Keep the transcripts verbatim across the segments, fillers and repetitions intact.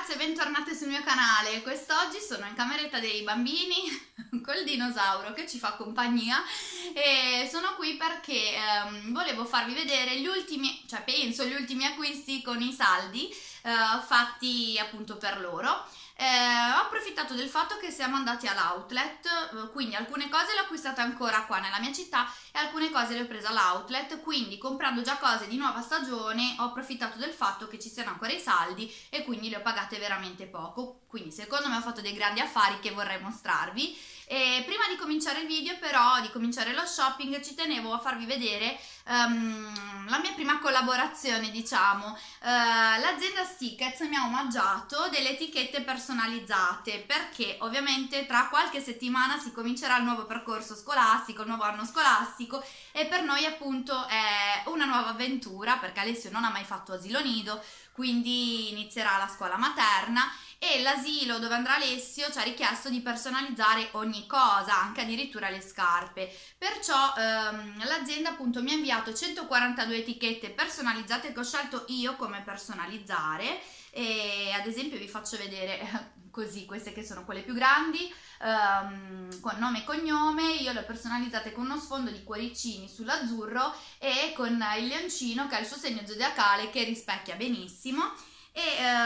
ragazze e bentornate sul mio canale. Quest'oggi sono in cameretta dei bambini col dinosauro che ci fa compagnia e sono qui perché ehm, volevo farvi vedere gli ultimi, cioè penso gli ultimi acquisti con i saldi eh, fatti appunto per loro. Eh, ho approfittato del fatto che siamo andati all'outlet, quindi alcune cose le ho acquistate ancora qua nella mia città e alcune cose le ho prese all'outlet, quindi comprando già cose di nuova stagione ho approfittato del fatto che ci siano ancora i saldi e quindi le ho pagate veramente poco, quindi secondo me ho fatto dei grandi affari che vorrei mostrarvi. E prima di cominciare il video però, di cominciare lo shopping, ci tenevo a farvi vedere um, la mia prima collaborazione, diciamo. Uh, l'azienda Stickets mi ha omaggiato delle etichette personalizzate perché ovviamente tra qualche settimana si comincerà il nuovo percorso scolastico, il nuovo anno scolastico e per noi appunto è una nuova avventura perché Alessio non ha mai fatto asilo nido, quindi inizierà la scuola materna e l'asilo dove andrà Alessio ci ha richiesto di personalizzare ogni cosa, anche addirittura le scarpe. Perciò ehm, l'azienda appunto mi ha inviato centoquarantadue etichette personalizzate che ho scelto io come personalizzare e ad esempio vi faccio vedere così queste che sono quelle più grandi, ehm, con nome e cognome. Io le ho personalizzate con uno sfondo di cuoricini sull'azzurro e con il leoncino che ha il suo segno zodiacale che rispecchia benissimo. E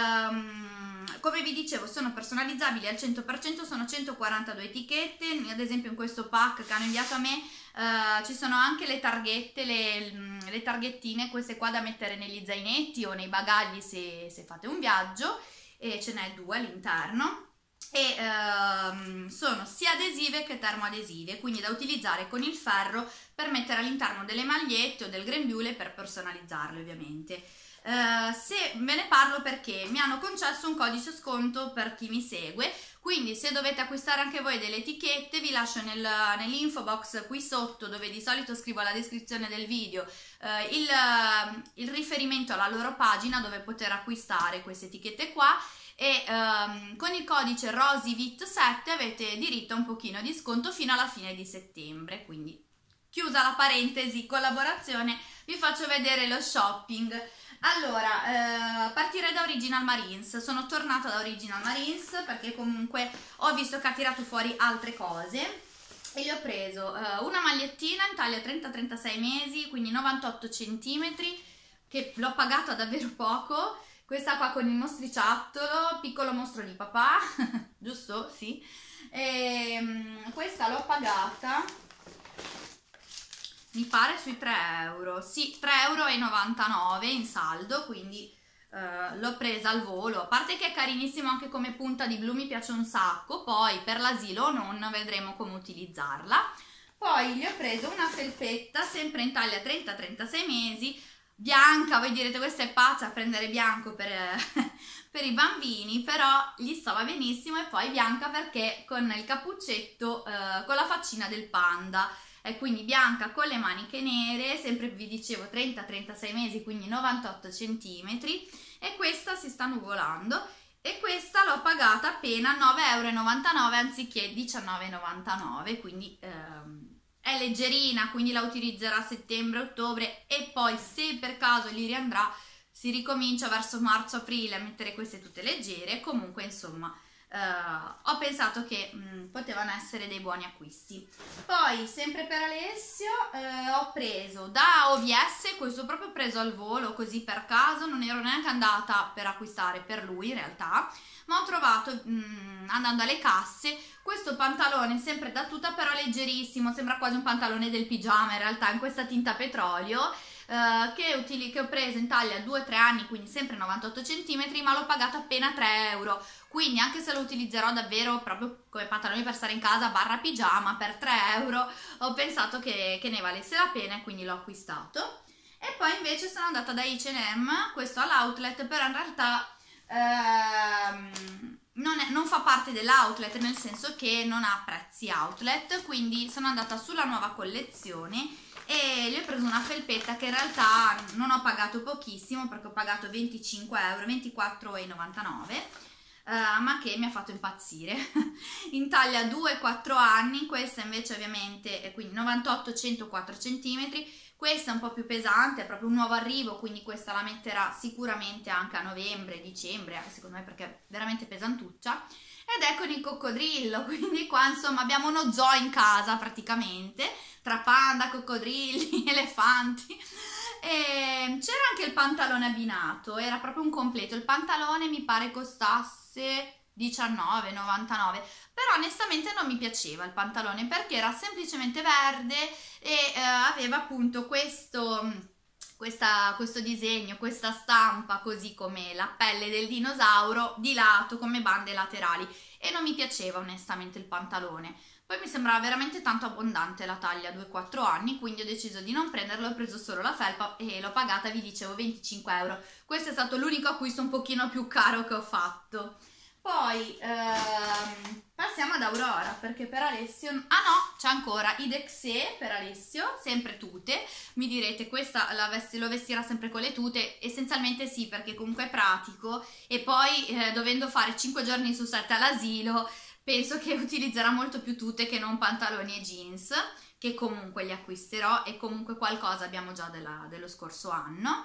ehm, come vi dicevo sono personalizzabili al cento per cento, sono centoquarantadue etichette, ad esempio in questo pack che hanno inviato a me eh, ci sono anche le targhette, le, le targhettine, queste qua da mettere negli zainetti o nei bagagli se, se fate un viaggio, e ce n'è due all'interno e ehm, sono sia adesive che termoadesive, quindi da utilizzare con il ferro per mettere all'interno delle magliette o del grembiule per personalizzarle ovviamente. Uh, se ve ne parlo perché mi hanno concesso un codice sconto per chi mi segue, quindi se dovete acquistare anche voi delle etichette vi lascio nel, nell'info box qui sotto, dove di solito scrivo alla descrizione del video uh, il, uh, il riferimento alla loro pagina dove poter acquistare queste etichette qua e um, con il codice rosivit sette avete diritto a un pochino di sconto fino alla fine di settembre. Quindi chiusa la parentesi collaborazione, vi faccio vedere lo shopping. Allora, eh, partirei da Original Marines. Sono tornata da Original Marines perché comunque ho visto che ha tirato fuori altre cose e gli ho preso eh, una magliettina in taglia trenta trentasei mesi, quindi novantotto centimetri, che l'ho pagata davvero poco. Questa qua con il mostriciattolo, piccolo mostro di papà, giusto? Sì. E, um, questa l'ho pagata, mi pare sui tre euro, sì, tre e novantanove euro in saldo, quindi eh, l'ho presa al volo. A parte che è carinissimo anche come punta di blu, mi piace un sacco, poi per l'asilo non vedremo come utilizzarla. Poi gli ho preso una felpetta, sempre in taglia trenta trentasei mesi, bianca. Voi direte questa è pazza a prendere bianco per, per i bambini, però gli stava benissimo, e poi bianca perché con il cappuccetto, eh, con la faccina del panda. E quindi bianca con le maniche nere, sempre vi dicevo trenta trentasei mesi, quindi novantotto centimetri, e questa si sta nuvolando e questa l'ho pagata appena nove e novantanove euro anziché diciannove e novantanove, quindi ehm, è leggerina, quindi la utilizzerò a settembre-ottobre e poi se per caso gli riandrà si ricomincia verso marzo-aprile a mettere queste tutte leggere. Comunque insomma Uh, ho pensato che mh, potevano essere dei buoni acquisti. Poi sempre per Alessio uh, ho preso da O V S, questo proprio preso al volo così per caso, non ero neanche andata per acquistare per lui in realtà, ma ho trovato mh, andando alle casse questo pantalone sempre da tuta, però leggerissimo, sembra quasi un pantalone del pigiama in realtà, in questa tinta petrolio. Uh, che, utili, che ho preso in taglia due tre anni, quindi sempre novantotto centimetri, ma l'ho pagato appena tre euro, quindi anche se lo utilizzerò davvero proprio come pantalone per stare in casa barra pigiama per tre euro, ho pensato che, che ne valesse la pena e quindi l'ho acquistato. E poi invece sono andata da H and M, questo all'outlet, però in realtà ehm, non, è, non fa parte dell'outlet, nel senso che non ha prezzi outlet, quindi sono andata sulla nuova collezione e gli ho preso una felpetta che in realtà non ho pagato pochissimo perché ho pagato venticinque euro, ventiquattro e novantanove, uh, ma che mi ha fatto impazzire. In taglia due quattro anni, questa invece ovviamente è quindi novantotto centoquattro centimetri, Questa è un po' più pesante, è proprio un nuovo arrivo, quindi questa la metterà sicuramente anche a novembre, dicembre, secondo me, perché è veramente pesantuccia. Ed è con il coccodrillo, quindi qua insomma abbiamo uno zoo in casa praticamente, tra panda, coccodrilli, elefanti. E c'era anche il pantalone abbinato, era proprio un completo. Il pantalone mi pare costasse diciannove novantanove, però onestamente non mi piaceva il pantalone perché era semplicemente verde e eh, aveva appunto questo... Questa, questo disegno, questa stampa, così come la pelle del dinosauro di lato come bande laterali, e non mi piaceva onestamente il pantalone. Poi mi sembrava veramente tanto abbondante la taglia due quattro anni, quindi ho deciso di non prenderlo, ho preso solo la felpa e l'ho pagata, vi dicevo, venticinque euro. Questo è stato l'unico acquisto un pochino più caro che ho fatto. Poi ehm, passiamo ad Aurora, perché per Alessio, ah no, c'è ancora i Dexé per Alessio, sempre tute. Mi direte, questa la vesti, lo vestirà sempre con le tute? Essenzialmente sì, perché comunque è pratico, e poi eh, dovendo fare cinque giorni su sette all'asilo, penso che utilizzerà molto più tute che non pantaloni e jeans, che comunque li acquisterò, e comunque qualcosa abbiamo già della, dello scorso anno.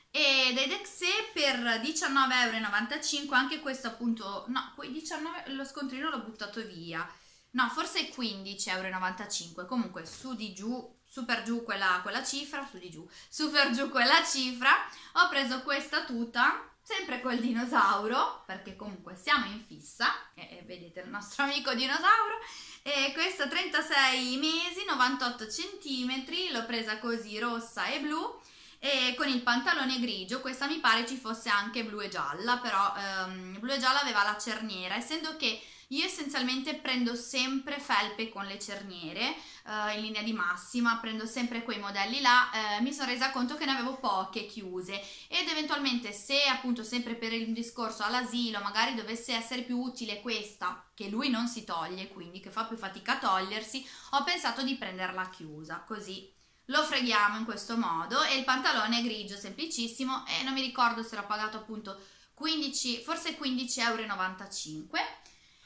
E dei Dexé per diciannove e novantacinque euro, anche questo appunto, no, quei diciannove, lo scontrino l'ho buttato via, no, forse quindici e novantacinque euro, comunque su di giù, su per giù quella, quella cifra, su di giù, su per giù quella cifra. Ho preso questa tuta, sempre col dinosauro, perché comunque siamo in fissa, e vedete il nostro amico dinosauro, e questa trentasei mesi, novantotto centimetri, l'ho presa così rossa e blu, e con il pantalone grigio. Questa mi pare ci fosse anche blu e gialla, però ehm, blu e gialla aveva la cerniera, essendo che io essenzialmente prendo sempre felpe con le cerniere, eh, in linea di massima, prendo sempre quei modelli là, eh, mi sono resa conto che ne avevo poche chiuse, ed eventualmente, se appunto sempre per il discorso all'asilo magari dovesse essere più utile questa, che lui non si toglie, quindi che fa più fatica a togliersi, ho pensato di prenderla chiusa, così lo freghiamo in questo modo. E il pantalone è grigio, semplicissimo, e non mi ricordo se l'ho pagato appunto quindici, forse quindici e novantacinque euro.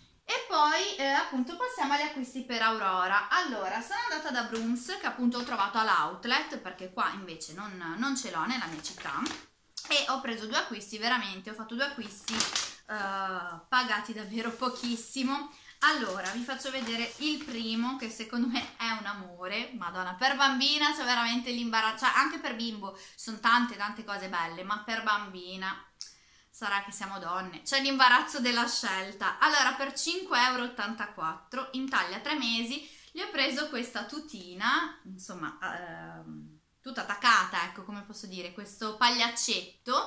E poi eh, appunto passiamo agli acquisti per Aurora. Allora, sono andata da Brooms, che appunto ho trovato all'outlet, perché qua invece non, non ce l'ho nella mia città, e ho preso due acquisti, veramente ho fatto due acquisti eh, pagati davvero pochissimo. Allora, vi faccio vedere il primo, che secondo me è un amore, madonna, per bambina c'è veramente l'imbarazzo, cioè anche per bimbo, sono tante tante cose belle, ma per bambina, sarà che siamo donne, c'è l'imbarazzo della scelta. Allora, per cinque e ottantaquattro euro, in taglia tre mesi, gli ho preso questa tutina, insomma, ehm, tutta attaccata, ecco, come posso dire, questo pagliaccetto,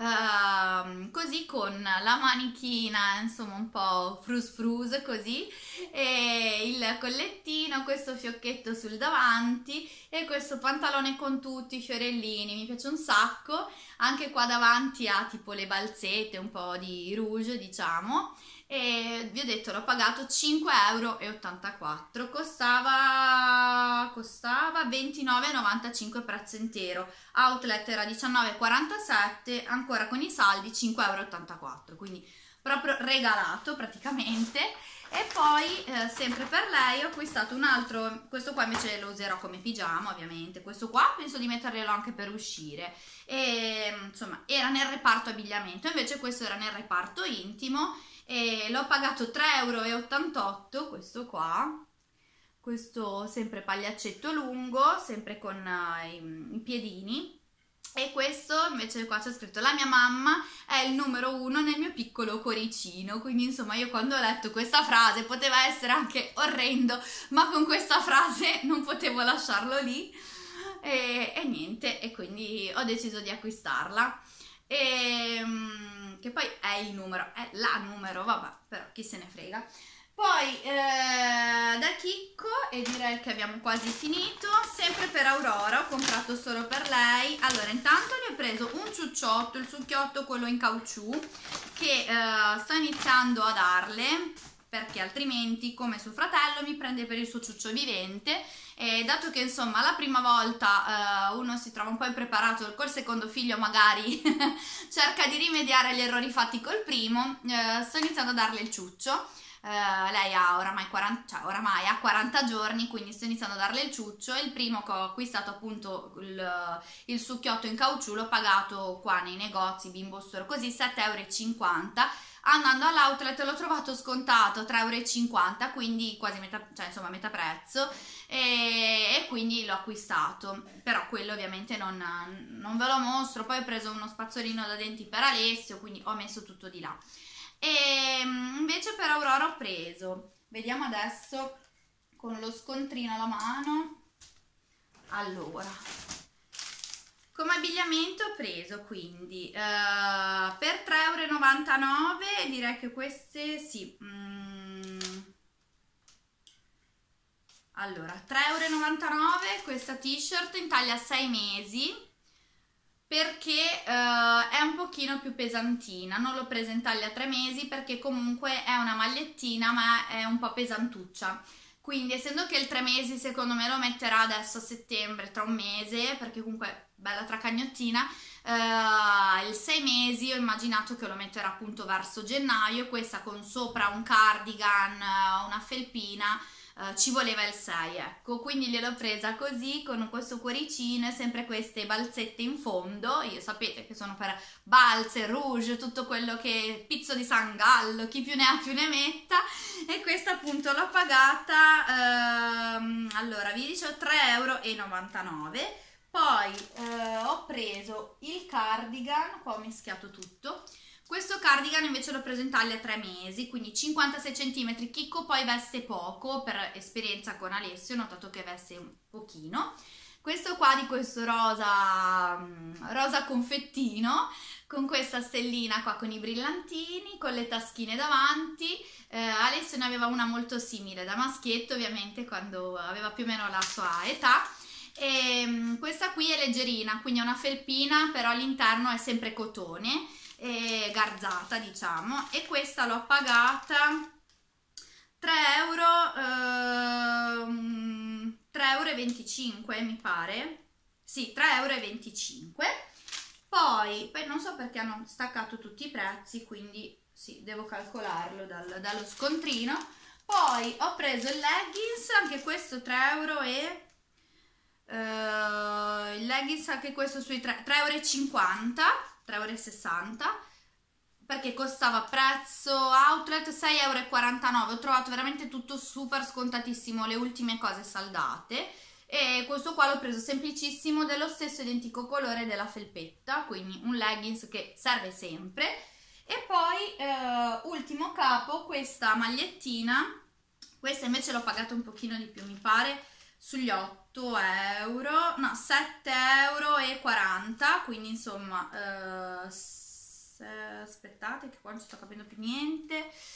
Uh, così con la manichina insomma un po' frus frus così, e il collettino, questo fiocchetto sul davanti e questo pantalone con tutti i fiorellini, mi piace un sacco. Anche qua davanti ha tipo le balzette, un po' di rouge diciamo, e vi ho detto l'ho pagato cinque e ottantaquattro euro, costava costava ventinove e novantacinque prezzo intero, outlet era diciannove e quarantasette, ancora con i saldi cinque e ottantaquattro euro, quindi proprio regalato praticamente. E poi eh, sempre per lei ho acquistato un altro, questo qua invece lo userò come pigiama ovviamente, questo qua penso di metterglielo anche per uscire, e insomma era nel reparto abbigliamento, invece questo era nel reparto intimo, e l'ho pagato tre e ottantotto euro, questo qua, questo sempre pagliaccetto lungo, sempre con uh, i, i piedini. E questo invece qua c'è scritto: la mia mamma è il numero uno nel mio piccolo cuoricino. Quindi insomma io quando ho letto questa frase, poteva essere anche orrendo, ma con questa frase non potevo lasciarlo lì, e, e niente, e quindi ho deciso di acquistarla. E, che poi è il numero, è la numero, vabbè, però chi se ne frega. Poi eh, da Chicco, e direi che abbiamo quasi finito, sempre per Aurora, ho comprato solo per lei. Allora, intanto gli ho preso un ciucciotto, il succhiotto quello in caucciù, che eh, sto iniziando a darle, perché altrimenti, come suo fratello, mi prende per il suo ciuccio vivente. E dato che insomma la prima volta uh, uno si trova un po' impreparato, col secondo figlio magari cerca di rimediare agli errori fatti col primo, uh, sto iniziando a darle il ciuccio, Uh, lei ha oramai quaranta, cioè oramai ha quaranta giorni, quindi sto iniziando a darle il ciuccio. E il primo che ho acquistato, appunto il, il succhiotto in caucciù, l'ho pagato qua nei negozi Bimbo Store così sette euro e cinquanta. Andando all'outlet l'ho trovato scontato tre euro e cinquanta, quindi quasi metà, cioè insomma metà prezzo, e, e quindi l'ho acquistato. Però quello ovviamente non, non ve lo mostro. Poi ho preso uno spazzolino da denti per Alessio, quindi ho messo tutto di là. E invece per Aurora ho preso, vediamo adesso con lo scontrino alla mano. Allora, come abbigliamento ho preso quindi uh, per tre euro e novantanove, direi che queste sì, mm. Allora tre euro e novantanove questa t-shirt in taglia sei mesi, perché uh, è un pochino più pesantina. Non l'ho presa in taglia tre mesi perché comunque è una magliettina, ma è un po' pesantuccia, quindi essendo che il tre mesi secondo me lo metterà adesso a settembre, tra un mese, perché comunque è bella tracagnottina, uh, il sei mesi ho immaginato che lo metterà appunto verso gennaio, e questa con sopra un cardigan, una felpina, Uh, ci voleva il sei, ecco, quindi gliel'ho presa così con questo cuoricino e sempre queste balzette in fondo. Io sapete che sono per balze, rouge, tutto quello che pizzo di San Gallo, chi più ne ha più ne metta. E questa appunto l'ho pagata, ehm, allora vi dicevo tre euro e novantanove. Poi eh, ho preso il cardigan, qua ho mischiato tutto. Questo cardigan invece l'ho preso in taglia tre mesi, quindi cinquantasei centimetri. Chicco poi veste poco, per esperienza con Alessio, ho notato che veste un pochino. Questo qua di questo rosa, rosa confettino, con questa stellina qua con i brillantini, con le taschine davanti. Eh, Alessio ne aveva una molto simile da maschietto, ovviamente, quando aveva più o meno la sua età. E questa qui è leggerina, quindi è una felpina, però all'interno è sempre cotone, e garzata diciamo, e questa l'ho pagata tre euro, ehm, tre euro e venticinque mi pare, sì, tre euro e venticinque. Poi, poi non so perché hanno staccato tutti i prezzi, quindi sì, devo calcolarlo dal, dallo scontrino. Poi ho preso il leggings, anche questo tre euro e Uh, il leggings anche questo sui tre euro e cinquanta, tre euro e sessanta, perché costava prezzo outlet sei euro e quarantanove. Ho trovato veramente tutto super scontatissimo, le ultime cose saldate. E questo qua l'ho preso semplicissimo, dello stesso identico colore della felpetta, quindi un leggings che serve sempre. E poi uh, ultimo capo, questa magliettina, questa invece l'ho pagata un pochino di più, mi pare sugli otto euro, no, sette euro e quaranta, quindi insomma eh, se, aspettate che qua non sto capendo più niente,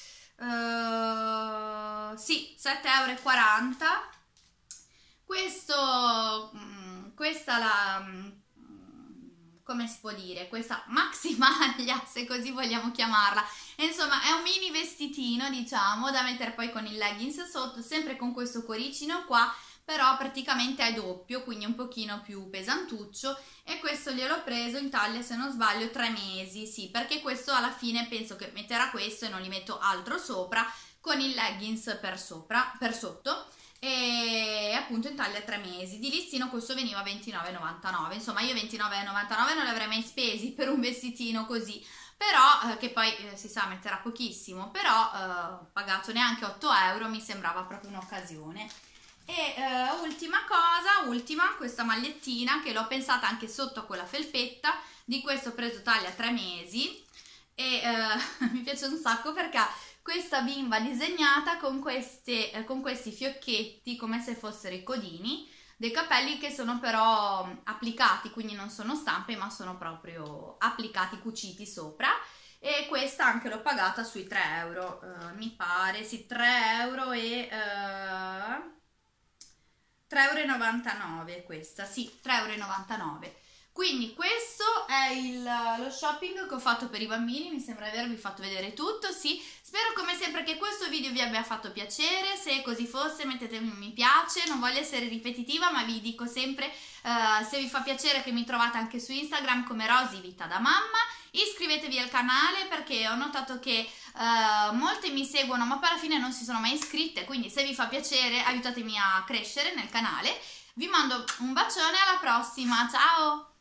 eh, sì, sette euro e quaranta. Questo, mh, questa la, mh, come si può dire, questa maxi maglia, se così vogliamo chiamarla, e insomma è un mini vestitino, diciamo, da mettere poi con il leggings sotto, sempre con questo cuoricino qua, però praticamente è doppio, quindi un pochino più pesantuccio. E questo gliel'ho preso in taglia, se non sbaglio, tre mesi, sì, perché questo alla fine penso che metterà questo e non gli metto altro sopra, con il leggings per sopra, per sotto, e appunto in taglia tre mesi. Di listino questo veniva ventinove e novantanove, insomma io ventinove e novantanove non li avrei mai spesi per un vestitino così, però eh, che poi eh, si sa metterà pochissimo, però eh, pagato neanche otto euro, mi sembrava proprio un'occasione. E uh, ultima cosa, ultima, questa magliettina che l'ho pensata anche sotto a quella felpetta, di questo ho preso taglia tre mesi e uh, mi piace un sacco perché ha questa bimba disegnata con, queste, eh, con questi fiocchetti come se fossero i codini dei capelli, che sono però applicati, quindi non sono stampe ma sono proprio applicati, cuciti sopra. E questa anche l'ho pagata sui tre euro, uh, mi pare, sì, tre euro e... Uh, tre euro e novantanove questa, sì, tre euro e novantanove. Quindi questo è il, lo shopping che ho fatto per i bambini, mi sembra di avervi fatto vedere tutto, sì. Spero come sempre che questo video vi abbia fatto piacere, se così fosse mettete un mi piace, non voglio essere ripetitiva ma vi dico sempre uh, se vi fa piacere che mi trovate anche su Instagram come Rosy Vita da Mamma, iscrivetevi al canale perché ho notato che uh, molte mi seguono ma poi alla fine non si sono mai iscritte, quindi se vi fa piacere aiutatemi a crescere nel canale. Vi mando un bacione, alla prossima, ciao!